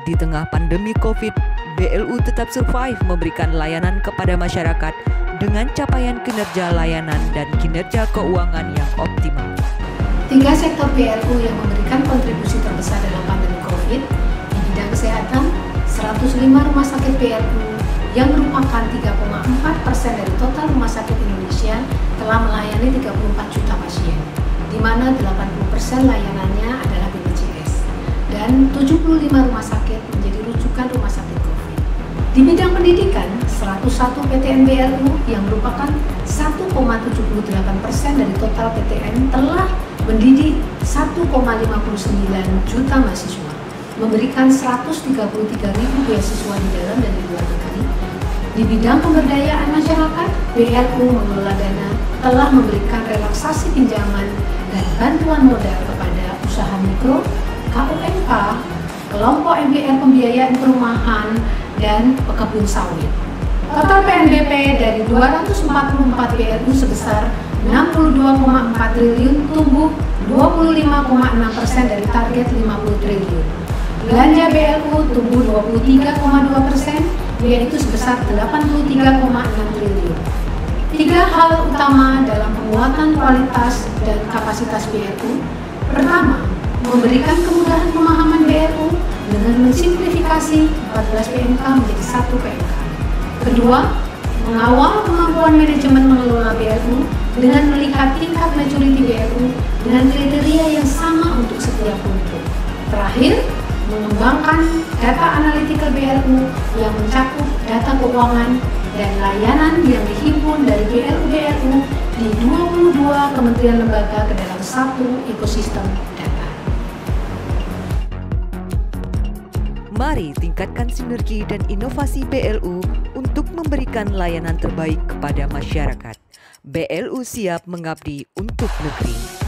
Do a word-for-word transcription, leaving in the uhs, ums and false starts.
Di tengah pandemi COVID, B L U tetap survive memberikan layanan kepada masyarakat dengan capaian kinerja layanan dan kinerja keuangan yang optimal. Tiga sektor B L U yang memberikan kontribusi terbesar dalam pandemi COVID. Di bidang kesehatan, seratus lima rumah sakit B L U yang merupakan tiga koma empat persen dari total rumah sakit Indonesia telah melayani tiga puluh empat juta pasien, di mana delapan puluh persen layanannya adalah B P J S, dan tujuh puluh lima rumah sakit menjadi rujukan rumah sakit COVID. Di bidang pendidikan, seratus satu P T N B L U yang merupakan satu koma tujuh puluh delapan persen dari total P T N telah mendidik satu koma lima puluh sembilan juta mahasiswa, memberikan seratus tiga puluh tiga ribu beasiswa di dalam dan di luar negeri. Di bidang pemberdayaan masyarakat, B L U mengelola dana telah memberikan relaksasi pinjaman dan bantuan modal kepada usaha mikro, K U M K, kelompok M B R pembiayaan perumahan, dan pekebun sawit. Total P N B P dari dua ratus empat puluh empat B L U sebesar enam puluh dua koma empat triliun tumbuh dua puluh lima koma enam persen dari target lima puluh triliun. Belanja B L U tumbuh dua puluh tiga koma dua persen, yaitu sebesar delapan puluh tiga koma enam triliun. Tiga hal utama dalam penguatan kualitas dan kapasitas B L U. Pertama, memberikan kemudahan pemahaman B L U dengan mensimplifikasi empat belas P M K menjadi satu P M K. Kedua, mengawal kemampuan manajemen mengelola B L U dengan melihat tingkat maturity B L U dengan kriteria yang sama untuk setiap produk. Terakhir, mengembangkan data analytical B L U yang mencakup data keuangan dan layanan yang dihimpun dari B L U-B L U di dua puluh dua kementerian lembaga ke dalam satu ekosistem data. Mari tingkatkan sinergi dan inovasi B L U untuk memberikan layanan terbaik kepada masyarakat. B L U siap mengabdi untuk negeri.